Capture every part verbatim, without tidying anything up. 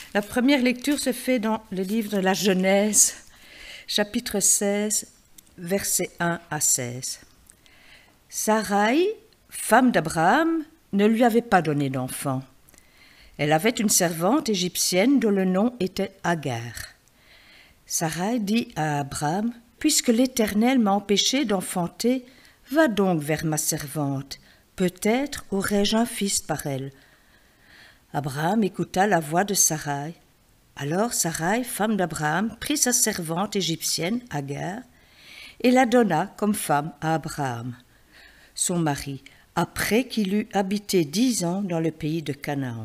La première lecture se fait dans le livre de la Genèse, chapitre seize, versets un à seize. Sarai, femme d'Abraham, ne lui avait pas donné d'enfant. Elle avait une servante égyptienne dont le nom était Agar. Sarai dit à Abraham, « Puisque l'Éternel m'a empêché d'enfanter, va donc vers ma servante. Peut-être aurai-je un fils par elle. » Abraham écouta la voix de Sarai. Alors Sarai, femme d'Abraham, prit sa servante égyptienne, Agar, et la donna comme femme à Abraham, son mari, après qu'il eut habité dix ans dans le pays de Canaan.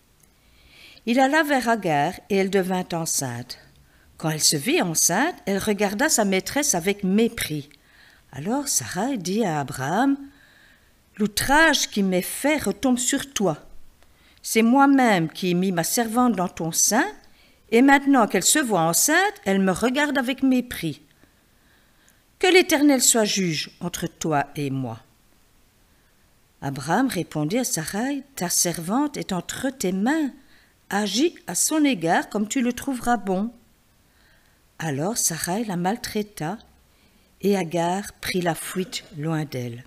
Il alla vers Agar et elle devint enceinte. Quand elle se vit enceinte, elle regarda sa maîtresse avec mépris. Alors Sarai dit à Abraham, « L'outrage qui m'est fait retombe sur toi. C'est moi-même qui ai mis ma servante dans ton sein, et maintenant qu'elle se voit enceinte, elle me regarde avec mépris. Que l'Éternel soit juge entre toi et moi. » Abraham répondit à Sarai, « Ta servante est entre tes mains. Agis à son égard comme tu le trouveras bon. » Alors Sarai la maltraita, et Agar prit la fuite loin d'elle.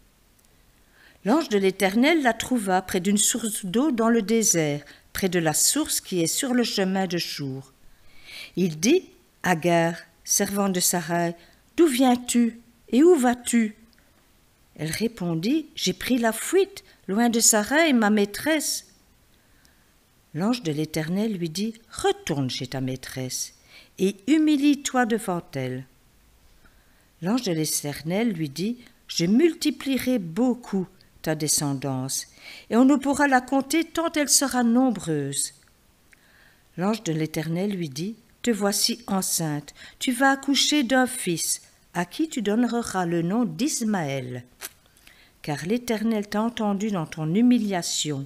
L'ange de l'Éternel la trouva près d'une source d'eau dans le désert, près de la source qui est sur le chemin de Chour. Il dit, « Agar, servante de Sarai, d'où viens-tu et où vas-tu » Elle répondit, « J'ai pris la fuite, loin de Sarai, ma maîtresse. » L'ange de l'Éternel lui dit, « Retourne chez ta maîtresse et humilie-toi devant elle. » L'ange de l'Éternel lui dit, « Je multiplierai beaucoup ta descendance, et on ne pourra la compter tant elle sera nombreuse. » L'ange de l'Éternel lui dit, « Te voici enceinte, tu vas accoucher d'un fils, à qui tu donneras le nom d'Ismaël, car l'Éternel t'a entendu dans ton humiliation.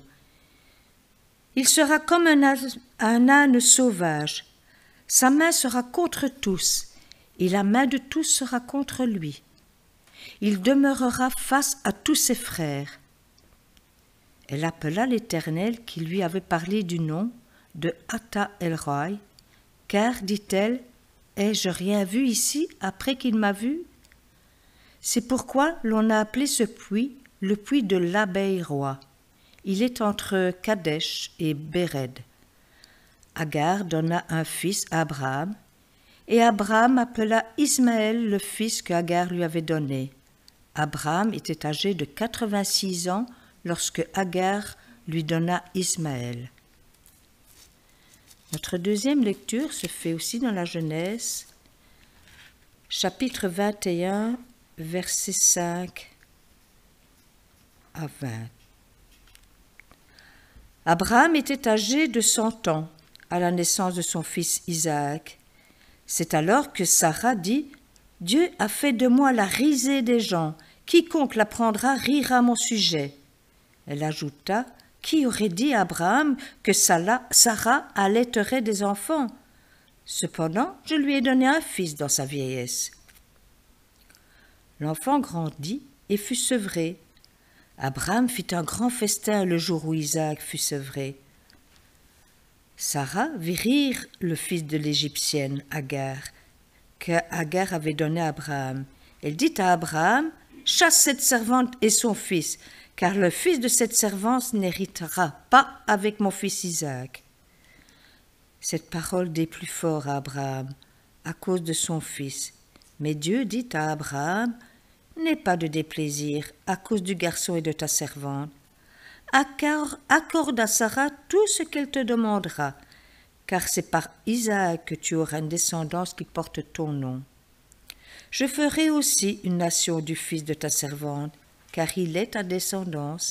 Il sera comme un âne, un âne sauvage, sa main sera contre tous, et la main de tous sera contre lui. Il demeurera face à tous ses frères. » Elle appela l'Éternel qui lui avait parlé du nom de Atta El-Roi, car, dit-elle, « Ai-je rien vu ici après qu'il m'a vu ?» C'est pourquoi l'on a appelé ce puits le puits de l'abeille-roi. Il est entre Kadesh et Béred. Agar donna un fils à Abraham, et Abraham appela Ismaël le fils que Agar lui avait donné. Abraham était âgé de quatre-vingt-six ans lorsque Agar lui donna Ismaël. Notre deuxième lecture se fait aussi dans la Genèse, chapitre vingt et un, versets cinq à vingt. Abraham était âgé de cent ans à la naissance de son fils Isaac. C'est alors que Sarah dit, « Dieu a fait de moi la risée des gens. Quiconque l'apprendra rira à mon sujet. » Elle ajouta, « Qui aurait dit à Abraham que Sarah allaiterait des enfants? Cependant, je lui ai donné un fils dans sa vieillesse. » L'enfant grandit et fut sevré. Abraham fit un grand festin le jour où Isaac fut sevré. Sarah vit rire le fils de l'Égyptienne, Agar, que Agar avait donné à Abraham. Elle dit à Abraham, « Chasse cette servante et son fils, car le fils de cette servante n'héritera pas avec mon fils Isaac. » Cette parole déplut fort à Abraham, à cause de son fils. Mais Dieu dit à Abraham, « N'aie pas de déplaisir à cause du garçon et de ta servante. Accorde à Sarah tout ce qu'elle te demandera, car c'est par Isaac que tu auras une descendance qui porte ton nom. Je ferai aussi une nation du fils de ta servante, car il est ta descendance. »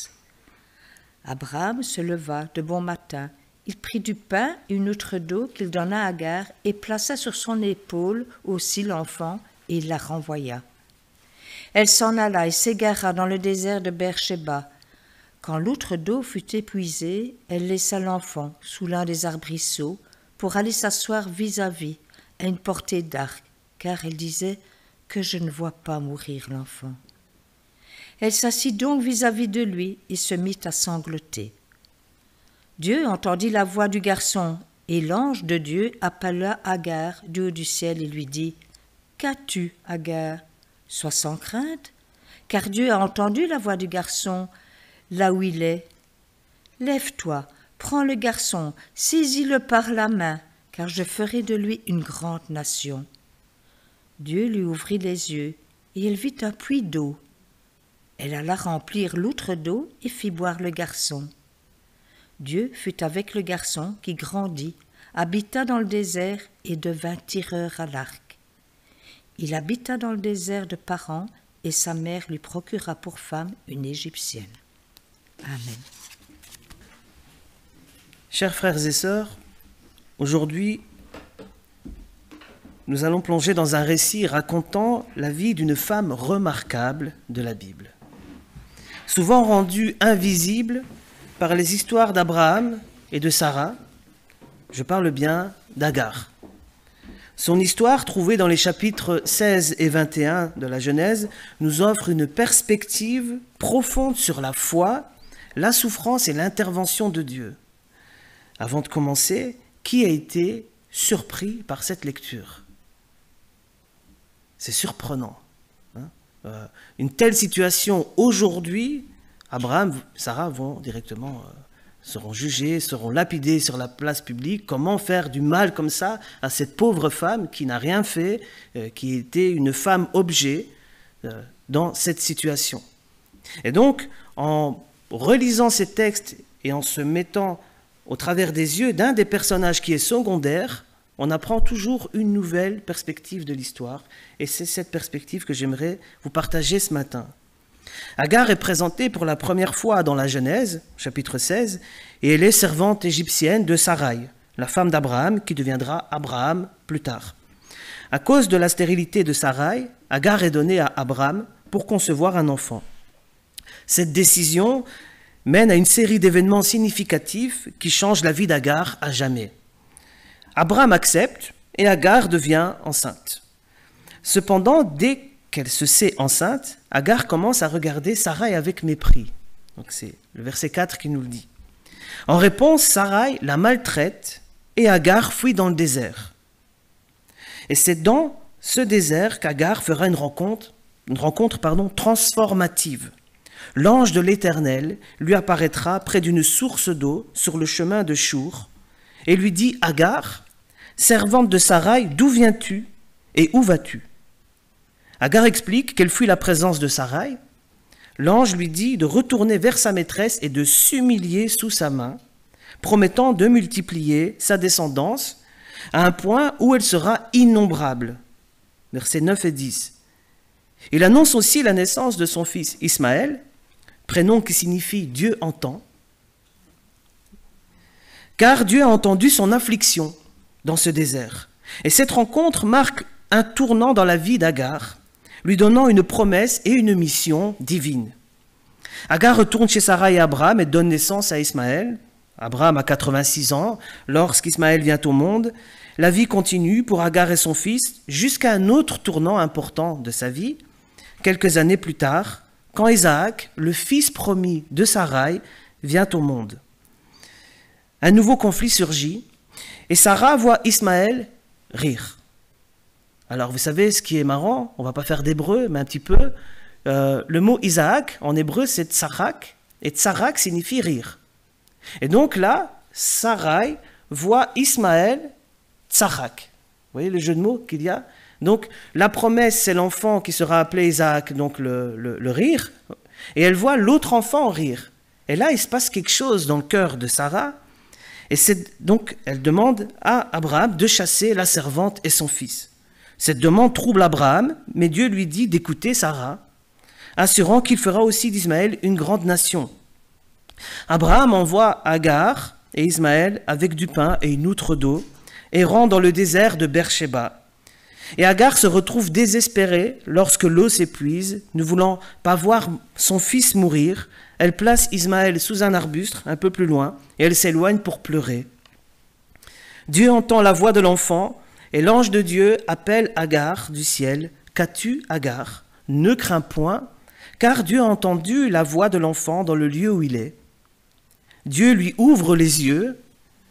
Abraham se leva de bon matin. Il prit du pain et une outre d'eau qu'il donna à Agar et plaça sur son épaule aussi l'enfant, et il la renvoya. Elle s'en alla et s'égara dans le désert de Beer-Shéba. Quand l'outre d'eau fut épuisée, elle laissa l'enfant sous l'un des arbrisseaux pour aller s'asseoir vis-à-vis, à une portée d'arc, car elle disait que je ne vois pas mourir l'enfant. Elle s'assit donc vis-à-vis de lui et se mit à sangloter. Dieu entendit la voix du garçon Et l'ange de Dieu appela Agar du haut du ciel et lui dit « Qu'as-tu, Agar? Sois sans crainte, car Dieu a entendu la voix du garçon là où il est. Lève-toi, prends le garçon, saisis-le par la main, car je ferai de lui une grande nation. » Dieu lui ouvrit les yeux, et elle vit un puits d'eau. Elle alla remplir l'outre d'eau et fit boire le garçon. Dieu fut avec le garçon qui grandit, habita dans le désert et devint tireur à l'arc. Il habita dans le désert de Paran et sa mère lui procura pour femme une Égyptienne. Amen. Chers frères et sœurs, aujourd'hui, nous allons plonger dans un récit racontant la vie d'une femme remarquable de la Bible. Souvent rendue invisible par les histoires d'Abraham et de Sarah, je parle bien d'Agar. Son histoire, trouvée dans les chapitres seize et vingt et un de la Genèse, nous offre une perspective profonde sur la foi, la souffrance et l'intervention de Dieu. Avant de commencer, qui a été surpris par cette lecture? C'est surprenant. Hein euh, une telle situation aujourd'hui, Abraham, Sarah vont directement, euh, seront jugés, seront lapidés sur la place publique. Comment faire du mal comme ça à cette pauvre femme qui n'a rien fait, euh, qui était une femme objet euh, dans cette situation. Et donc, en relisant ces textes et en se mettant au travers des yeux d'un des personnages qui est secondaire, on apprend toujours une nouvelle perspective de l'histoire. Et c'est cette perspective que j'aimerais vous partager ce matin. Agar est présentée pour la première fois dans la Genèse, chapitre seize, et elle est servante égyptienne de Sarai, la femme d'Abraham qui deviendra Abraham plus tard. À cause de la stérilité de Sarai, Agar est donnée à Abraham pour concevoir un enfant. Cette décision mène à une série d'événements significatifs qui changent la vie d'Agar à jamais. Abraham accepte et Agar devient enceinte. Cependant, dès qu'elle se sait enceinte, Agar commence à regarder Sarai avec mépris. Donc c'est le verset quatre qui nous le dit. En réponse, Sarai la maltraite et Agar fuit dans le désert. Et c'est dans ce désert qu'Agar fera une rencontre, une rencontre pardon, transformative. L'ange de l'Éternel lui apparaîtra près d'une source d'eau sur le chemin de Chour et lui dit « Agar, servante de Sarai, d'où viens-tu et où vas-tu » Agar explique qu'elle fuit la présence de Sarai. L'ange lui dit de retourner vers sa maîtresse et de s'humilier sous sa main, promettant de multiplier sa descendance à un point où elle sera innombrable. Versets neuf et dix. Il annonce aussi la naissance de son fils Ismaël, prénom qui signifie Dieu entend, car Dieu a entendu son affliction dans ce désert. Et cette rencontre marque un tournant dans la vie d'Agar, lui donnant une promesse et une mission divine. Agar retourne chez Sarah et Abraham et donne naissance à Ismaël. Abraham a quatre-vingt-six ans lorsqu'Ismaël vient au monde. La vie continue pour Agar et son fils jusqu'à un autre tournant important de sa vie, quelques années plus tard, quand Isaac, le fils promis de Sarai, vient au monde. Un nouveau conflit surgit et Sarah voit Ismaël rire. Alors vous savez ce qui est marrant, on ne va pas faire d'hébreu, mais un petit peu. Euh, le mot Isaac en hébreu c'est tsarak, et tsarak signifie rire. Et donc là, Sarai voit Ismaël tsarak. Vous voyez le jeu de mots qu'il y a? Donc la promesse c'est l'enfant qui sera appelé Isaac, donc le, le, le rire, et elle voit l'autre enfant rire. Et là il se passe quelque chose dans le cœur de Sarah, et c'est donc elle demande à Abraham de chasser la servante et son fils. Cette demande trouble Abraham, mais Dieu lui dit d'écouter Sarah, assurant qu'il fera aussi d'Ismaël une grande nation. Abraham envoie Agar et Ismaël avec du pain et une outre d'eau, errant dans le désert de Beersheba. Et Agar se retrouve désespérée lorsque l'eau s'épuise, ne voulant pas voir son fils mourir. Elle place Ismaël sous un arbuste un peu plus loin et elle s'éloigne pour pleurer. Dieu entend la voix de l'enfant et l'ange de Dieu appelle Agar du ciel. « Qu'as-tu, Agar? Ne crains point, car Dieu a entendu la voix de l'enfant dans le lieu où il est. » Dieu lui ouvre les yeux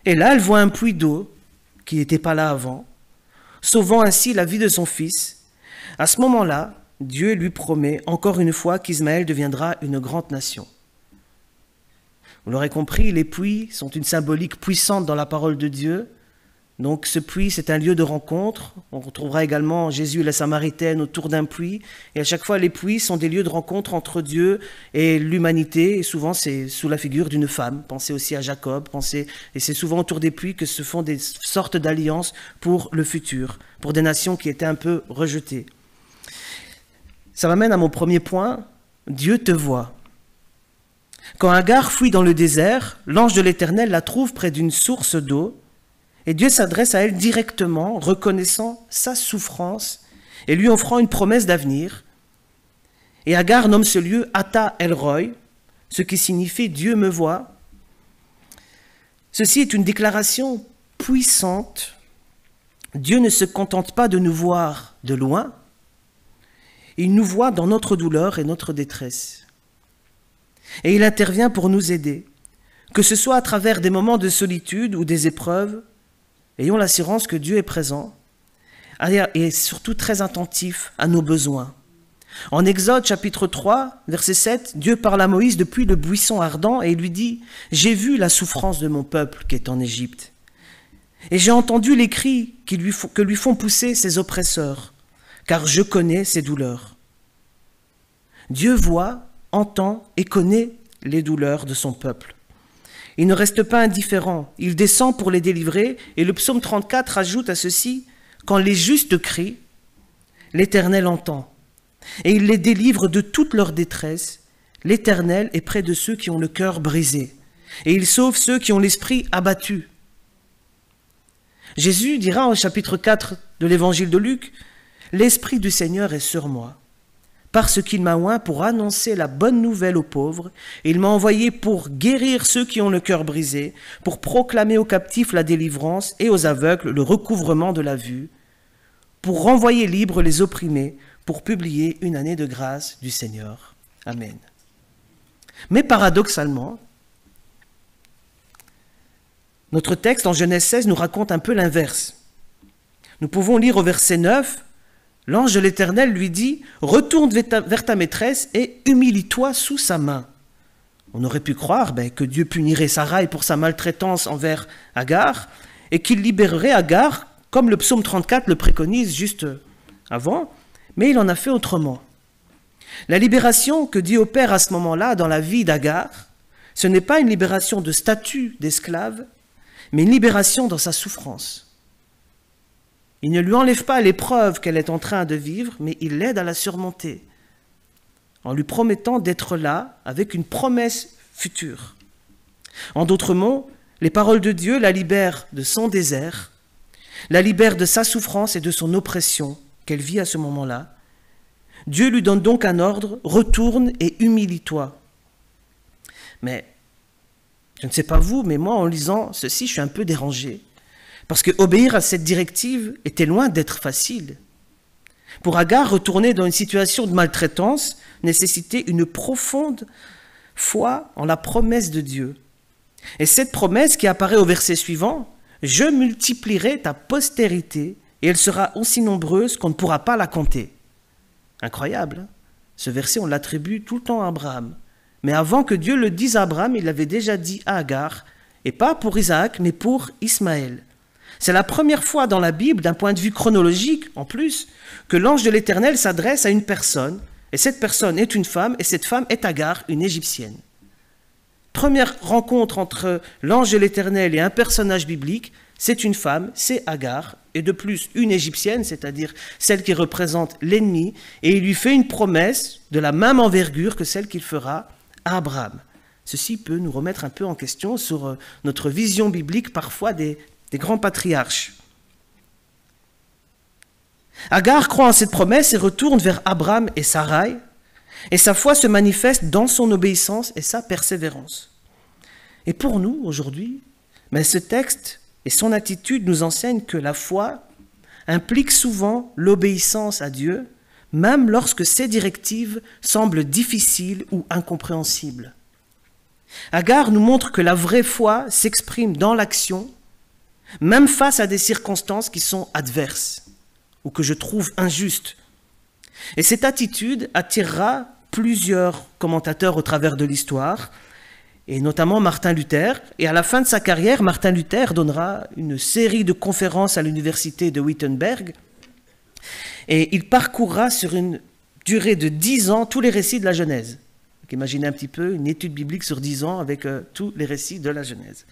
Et là, elle voit un puits d'eau qui n'était pas là avant, sauvant ainsi la vie de son fils. À ce moment-là, Dieu lui promet encore une fois qu'Ismaël deviendra une grande nation. Vous l'aurez compris, les puits sont une symbolique puissante dans la parole de Dieu. Donc ce puits, c'est un lieu de rencontre. On retrouvera également Jésus et la Samaritaine autour d'un puits. Et à chaque fois, les puits sont des lieux de rencontre entre Dieu et l'humanité. Et souvent, c'est sous la figure d'une femme. Pensez aussi à Jacob. Pensez... Et c'est souvent autour des puits que se font des sortes d'alliances pour le futur, pour des nations qui étaient un peu rejetées. Ça m'amène à mon premier point. Dieu te voit. Quand Agar fuit dans le désert, l'ange de l'Éternel la trouve près d'une source d'eau. Et Dieu s'adresse à elle directement, reconnaissant sa souffrance et lui offrant une promesse d'avenir. Et Agar nomme ce lieu Ata El-Roi, ce qui signifie « Dieu me voit ». Ceci est une déclaration puissante. Dieu ne se contente pas de nous voir de loin, il nous voit dans notre douleur et notre détresse. Et il intervient pour nous aider, que ce soit à travers des moments de solitude ou des épreuves. Ayons l'assurance que Dieu est présent et surtout très attentif à nos besoins. En Exode chapitre trois, verset sept, Dieu parle à Moïse depuis le buisson ardent et il lui dit « J'ai vu la souffrance de mon peuple qui est en Égypte, et j'ai entendu les cris qui lui font, que lui font pousser ses oppresseurs, car je connais ses douleurs. » Dieu voit, entend et connaît les douleurs de son peuple. Il ne reste pas indifférent, il descend pour les délivrer, et le psaume trente-quatre ajoute à ceci « Quand les justes crient, l'Éternel entend, et il les délivre de toute leur détresse. L'Éternel est près de ceux qui ont le cœur brisé, et il sauve ceux qui ont l'esprit abattu. » Jésus dira au chapitre quatre de l'évangile de Luc « L'Esprit du Seigneur est sur moi, parce qu'il m'a oint pour annoncer la bonne nouvelle aux pauvres, et il m'a envoyé pour guérir ceux qui ont le cœur brisé, pour proclamer aux captifs la délivrance et aux aveugles le recouvrement de la vue, pour renvoyer libres les opprimés, pour publier une année de grâce du Seigneur. Amen. » Mais paradoxalement, notre texte en Genèse seize nous raconte un peu l'inverse. Nous pouvons lire au verset neuf, l'ange de l'Éternel lui dit « Retourne vers ta maîtresse et humilie-toi sous sa main. » On aurait pu croire ben, que Dieu punirait Sarai pour sa maltraitance envers Agar et qu'il libérerait Agar, comme le psaume trente-quatre le préconise juste avant, mais il en a fait autrement. La libération que Dieu opère à ce moment-là dans la vie d'Agar, ce n'est pas une libération de statut d'esclave, mais une libération dans sa souffrance. Il ne lui enlève pas l'épreuve qu'elle est en train de vivre, mais il l'aide à la surmonter, en lui promettant d'être là avec une promesse future. En d'autres mots, les paroles de Dieu la libèrent de son désert, la libèrent de sa souffrance et de son oppression qu'elle vit à ce moment-là. Dieu lui donne donc un ordre, retourne et humilie-toi. Mais, je ne sais pas vous, mais moi en lisant ceci, je suis un peu dérangé. Parce que obéir à cette directive était loin d'être facile. Pour Agar, retourner dans une situation de maltraitance nécessitait une profonde foi en la promesse de Dieu. Et cette promesse qui apparaît au verset suivant, « Je multiplierai ta postérité et elle sera aussi nombreuse qu'on ne pourra pas la compter. » Incroyable, hein? Ce verset, on l'attribue tout le temps à Abraham. Mais avant que Dieu le dise à Abraham, il l'avait déjà dit à Agar, et pas pour Isaac, mais pour Ismaël. C'est la première fois dans la Bible, d'un point de vue chronologique en plus, que l'ange de l'Éternel s'adresse à une personne, et cette personne est une femme, et cette femme est Agar, une Égyptienne. Première rencontre entre l'ange de l'Éternel et un personnage biblique, c'est une femme, c'est Agar, et de plus une Égyptienne, c'est-à-dire celle qui représente l'ennemi, et il lui fait une promesse de la même envergure que celle qu'il fera à Abraham. Ceci peut nous remettre un peu en question sur notre vision biblique parfois des, des grands patriarches. Agar croit en cette promesse et retourne vers Abraham et Sarai, et sa foi se manifeste dans son obéissance et sa persévérance. Et pour nous, aujourd'hui, mais ce texte et son attitude nous enseignent que la foi implique souvent l'obéissance à Dieu, même lorsque ses directives semblent difficiles ou incompréhensibles. Agar nous montre que la vraie foi s'exprime dans l'action, même face à des circonstances qui sont adverses ou que je trouve injustes. Et cette attitude attirera plusieurs commentateurs au travers de l'histoire, et notamment Martin Luther. Et à la fin de sa carrière, Martin Luther donnera une série de conférences à l'université de Wittenberg, et il parcourra sur une durée de dix ans tous les récits de la Genèse. Donc, imaginez un petit peu une étude biblique sur dix ans avec euh, tous les récits de la Genèse.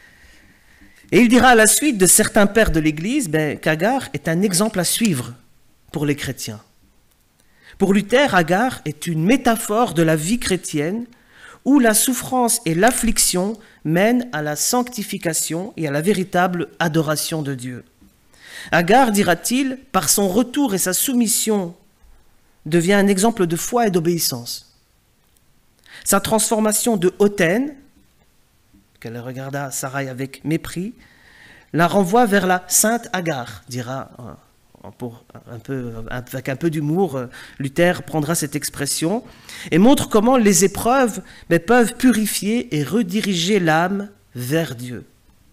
Et il dira à la suite de certains pères de l'Église ben, qu'Agar est un exemple à suivre pour les chrétiens. Pour Luther, Agar est une métaphore de la vie chrétienne où la souffrance et l'affliction mènent à la sanctification et à la véritable adoration de Dieu. Agar, dira-t-il, par son retour et sa soumission, devient un exemple de foi et d'obéissance. Sa transformation de hautaine, qu'elle regarda Sarai avec mépris, la renvoie vers la sainte Agar, dira, pour un peu, avec un peu d'humour, Luther prendra cette expression, et montre comment les épreuves mais, peuvent purifier et rediriger l'âme vers Dieu.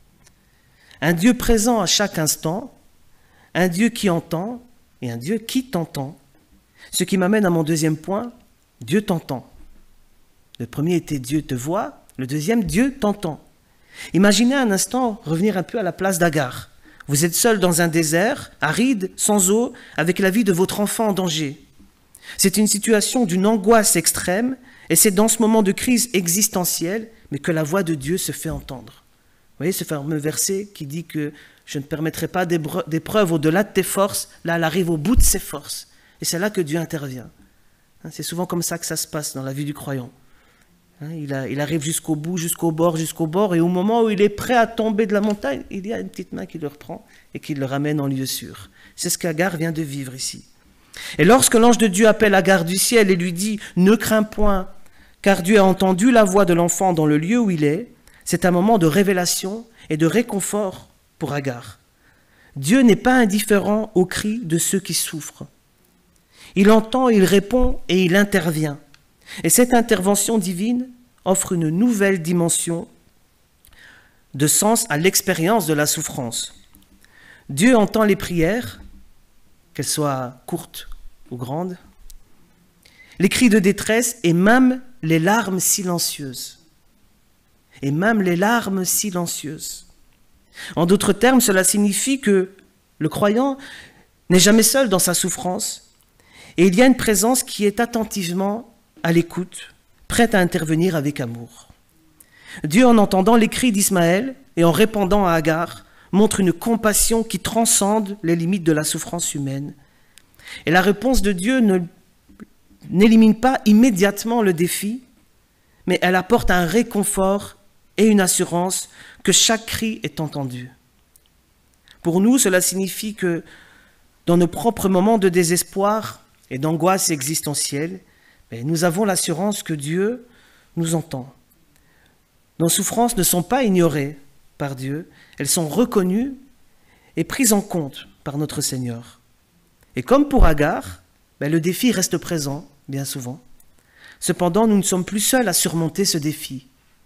Un Dieu présent à chaque instant, un Dieu qui entend et un Dieu qui t'entend. Ce qui m'amène à mon deuxième point, Dieu t'entend. Le premier était Dieu te voit, le deuxième, Dieu t'entend. Imaginez un instant revenir un peu à la place d'Agar. Vous êtes seul dans un désert, aride, sans eau, avec la vie de votre enfant en danger. C'est une situation d'une angoisse extrême, et c'est dans ce moment de crise existentielle, mais que la voix de Dieu se fait entendre. Vous voyez ce fameux verset qui dit que je ne permettrai pas d'épreuve au-delà de tes forces. Là, elle arrive au bout de ses forces. Et c'est là que Dieu intervient. C'est souvent comme ça que ça se passe dans la vie du croyant. Il, a, il arrive jusqu'au bout, jusqu'au bord, jusqu'au bord, et au moment où il est prêt à tomber de la montagne, il y a une petite main qui le reprend et qui le ramène en lieu sûr. C'est ce qu'Agar vient de vivre ici. Et lorsque l'ange de Dieu appelle Agar du ciel et lui dit « Ne crains point, car Dieu a entendu la voix de l'enfant dans le lieu où il est », c'est un moment de révélation et de réconfort pour Agar. Dieu n'est pas indifférent aux cris de ceux qui souffrent. Il entend, il répond et il intervient. Et cette intervention divine offre une nouvelle dimension de sens à l'expérience de la souffrance. Dieu entend les prières, qu'elles soient courtes ou grandes, les cris de détresse et même les larmes silencieuses. Et même les larmes silencieuses. En d'autres termes, cela signifie que le croyant n'est jamais seul dans sa souffrance et il y a une présence qui est attentivement à l'écoute, prête à intervenir avec amour. Dieu, en entendant les cris d'Ismaël et en répondant à Agar, montre une compassion qui transcende les limites de la souffrance humaine. Et la réponse de Dieu ne, n'élimine pas immédiatement le défi, mais elle apporte un réconfort et une assurance que chaque cri est entendu. Pour nous, cela signifie que dans nos propres moments de désespoir et d'angoisse existentielle, nous avons l'assurance que Dieu nous entend. Nos souffrances ne sont pas ignorées par Dieu, elles sont reconnues et prises en compte par notre Seigneur. Et comme pour Agar, le défi reste présent, bien souvent. Cependant, nous ne sommes plus seuls à surmonter ce défi.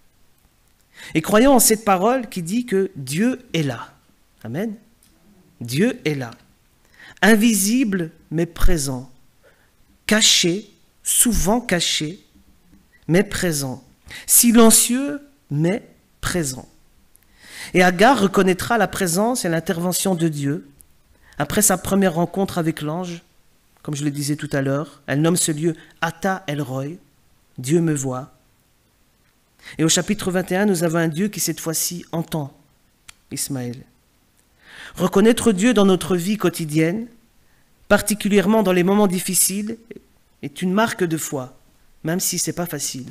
Et croyons en cette parole qui dit que Dieu est là. Amen. Dieu est là. Invisible mais présent. Caché, souvent caché, mais présent. Silencieux, mais présent. Et Agar reconnaîtra la présence et l'intervention de Dieu. Après sa première rencontre avec l'ange, comme je le disais tout à l'heure, elle nomme ce lieu Ata El Roi, Dieu me voit. Et au chapitre vingt et un, nous avons un Dieu qui cette fois-ci entend Ismaël. Reconnaître Dieu dans notre vie quotidienne, particulièrement dans les moments difficiles, est une marque de foi, même si ce n'est pas facile.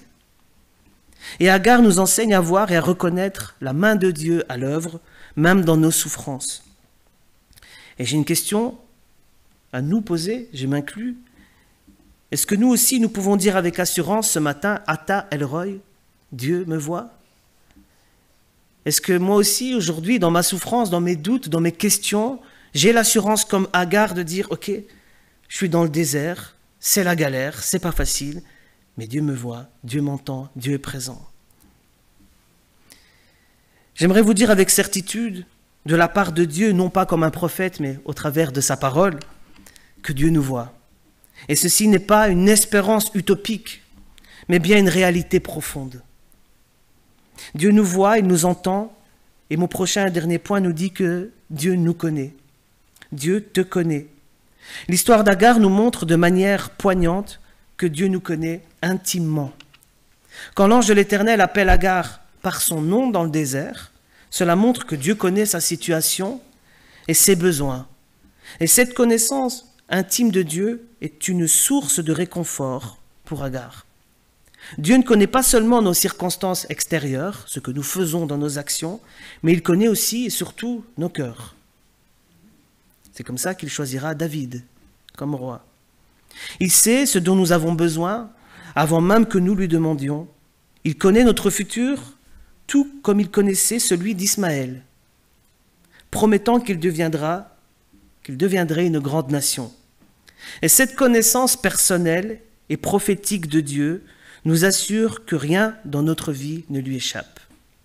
Et Agar nous enseigne à voir et à reconnaître la main de Dieu à l'œuvre, même dans nos souffrances. Et j'ai une question à nous poser, je m'inclus. Est-ce que nous aussi, nous pouvons dire avec assurance ce matin, Ata El Roi, Dieu me voit? Est-ce que moi aussi, aujourd'hui, dans ma souffrance, dans mes doutes, dans mes questions, j'ai l'assurance comme Agar de dire, ok, je suis dans le désert, c'est la galère, c'est pas facile, mais Dieu me voit, Dieu m'entend, Dieu est présent. J'aimerais vous dire avec certitude, de la part de Dieu, non pas comme un prophète, mais au travers de sa parole, que Dieu nous voit. Et ceci n'est pas une espérance utopique, mais bien une réalité profonde. Dieu nous voit, il nous entend, et mon prochain et dernier point nous dit que Dieu nous connaît. Dieu te connaît. L'histoire d'Agar nous montre de manière poignante que Dieu nous connaît intimement. Quand l'ange de l'Éternel appelle Agar par son nom dans le désert, cela montre que Dieu connaît sa situation et ses besoins. Et cette connaissance intime de Dieu est une source de réconfort pour Agar. Dieu ne connaît pas seulement nos circonstances extérieures, ce que nous faisons dans nos actions, mais il connaît aussi et surtout nos cœurs. C'est comme ça qu'il choisira David comme roi. Il sait ce dont nous avons besoin avant même que nous lui demandions. Il connaît notre futur tout comme il connaissait celui d'Ismaël, promettant qu'il deviendra, qu'il deviendrait une grande nation. Et cette connaissance personnelle et prophétique de Dieu nous assure que rien dans notre vie ne lui échappe.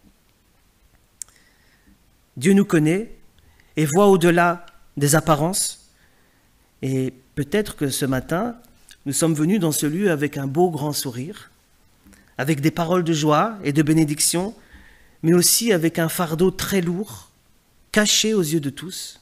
Dieu nous connaît et voit au-delà des apparences. Et peut-être que ce matin, nous sommes venus dans ce lieu avec un beau grand sourire, avec des paroles de joie et de bénédiction, mais aussi avec un fardeau très lourd, caché aux yeux de tous.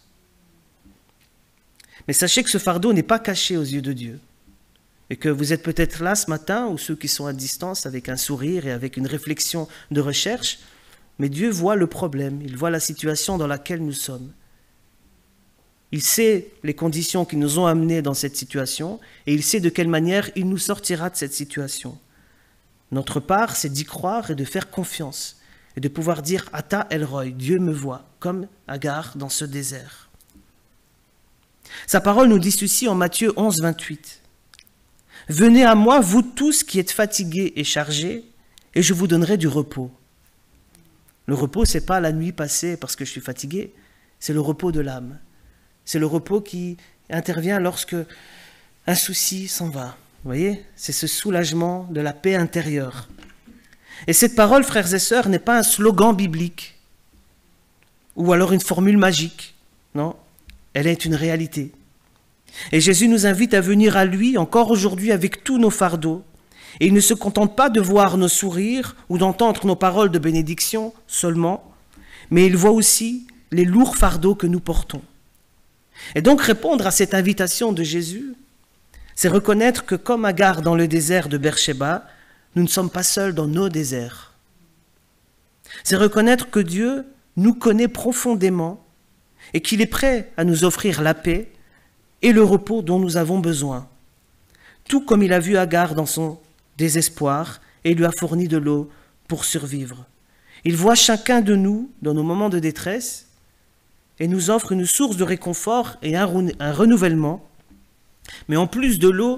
Mais sachez que ce fardeau n'est pas caché aux yeux de Dieu, et que vous êtes peut-être là ce matin, ou ceux qui sont à distance, avec un sourire et avec une réflexion de recherche, mais Dieu voit le problème, il voit la situation dans laquelle nous sommes. Il sait les conditions qui nous ont amenés dans cette situation, et il sait de quelle manière il nous sortira de cette situation. Notre part, c'est d'y croire et de faire confiance, et de pouvoir dire « Ata El Roi », Dieu me voit, comme Agar dans ce désert. Sa parole nous dit ceci en Matthieu onze, vingt-huit. « Venez à moi, vous tous qui êtes fatigués et chargés, et je vous donnerai du repos. » Le repos, ce n'est pas la nuit passée parce que je suis fatigué, c'est le repos de l'âme. C'est le repos qui intervient lorsque un souci s'en va. Vous voyez, c'est ce soulagement de la paix intérieure. Et cette parole, frères et sœurs, n'est pas un slogan biblique ou alors une formule magique. Non, elle est une réalité. Et Jésus nous invite à venir à lui encore aujourd'hui avec tous nos fardeaux. Et il ne se contente pas de voir nos sourires ou d'entendre nos paroles de bénédiction seulement, mais il voit aussi les lourds fardeaux que nous portons. Et donc répondre à cette invitation de Jésus, c'est reconnaître que comme Agar dans le désert de Beersheba, nous ne sommes pas seuls dans nos déserts. C'est reconnaître que Dieu nous connaît profondément et qu'il est prêt à nous offrir la paix et le repos dont nous avons besoin. Tout comme il a vu Agar dans son désespoir et lui a fourni de l'eau pour survivre. Il voit chacun de nous dans nos moments de détresse et nous offre une source de réconfort et un, un renouvellement. Mais en plus de l'eau,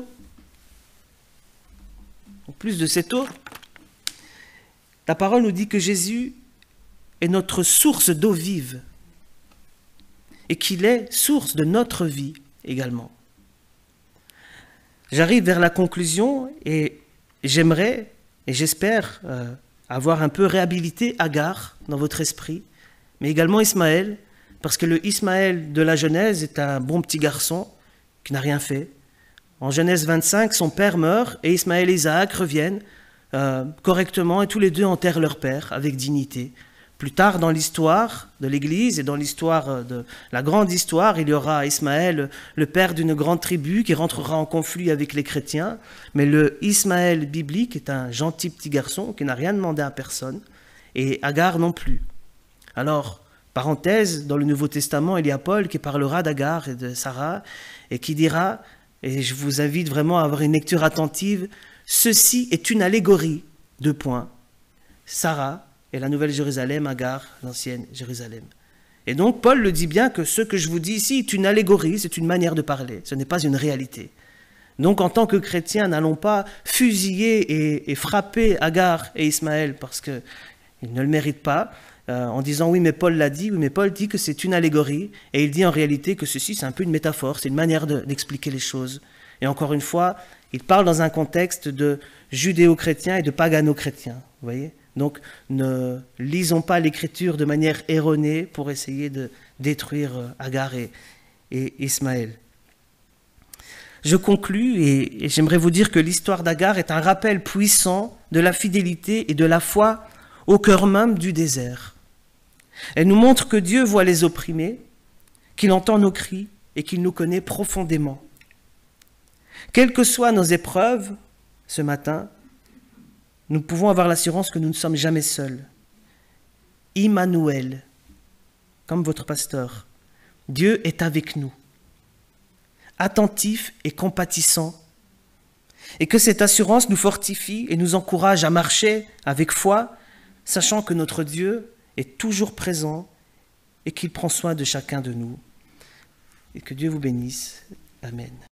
en plus de cette eau, la parole nous dit que Jésus est notre source d'eau vive et qu'il est source de notre vie également. J'arrive vers la conclusion et j'aimerais et j'espère euh, avoir un peu réhabilité Agar dans votre esprit, mais également Ismaël, parce que le Ismaël de la Genèse est un bon petit garçon qui n'a rien fait. En Genèse vingt-cinq, son père meurt et Ismaël et Isaac reviennent euh, correctement et tous les deux enterrent leur père avec dignité. Plus tard dans l'histoire de l'Église et dans l'histoire de la grande histoire, il y aura Ismaël, le père d'une grande tribu qui rentrera en conflit avec les chrétiens. Mais le Ismaël biblique est un gentil petit garçon qui n'a rien demandé à personne et Agar non plus. Alors, parenthèse, dans le Nouveau Testament, il y a Paul qui parlera d'Agar et de Sarah et qui dira, et je vous invite vraiment à avoir une lecture attentive, ceci est une allégorie, deux points, Sarah et la Nouvelle Jérusalem, Agar, l'ancienne Jérusalem. Et donc Paul le dit bien que ce que je vous dis ici est une allégorie, c'est une manière de parler, ce n'est pas une réalité. Donc en tant que chrétiens, n'allons pas fusiller et, et frapper Agar et Ismaël parce qu'ils ne le méritent pas, Euh, en disant oui mais Paul l'a dit, oui mais Paul dit que c'est une allégorie et il dit en réalité que ceci c'est un peu une métaphore, c'est une manière de, d'expliquer les choses. Et encore une fois, il parle dans un contexte de judéo-chrétien et de pagano-chrétien, vous voyez, Donc ne lisons pas l'Écriture de manière erronée pour essayer de détruire Agar et, et Ismaël. Je conclus et, et j'aimerais vous dire que l'histoire d'Agar est un rappel puissant de la fidélité et de la foi au cœur même du désert. Elle nous montre que Dieu voit les opprimés, qu'il entend nos cris et qu'il nous connaît profondément. Quelles que soient nos épreuves, ce matin, nous pouvons avoir l'assurance que nous ne sommes jamais seuls. Immanuel, comme votre pasteur, Dieu est avec nous, attentif et compatissant, et que cette assurance nous fortifie et nous encourage à marcher avec foi, sachant que notre Dieu est toujours présent et qu'il prend soin de chacun de nous. Et que Dieu vous bénisse. Amen.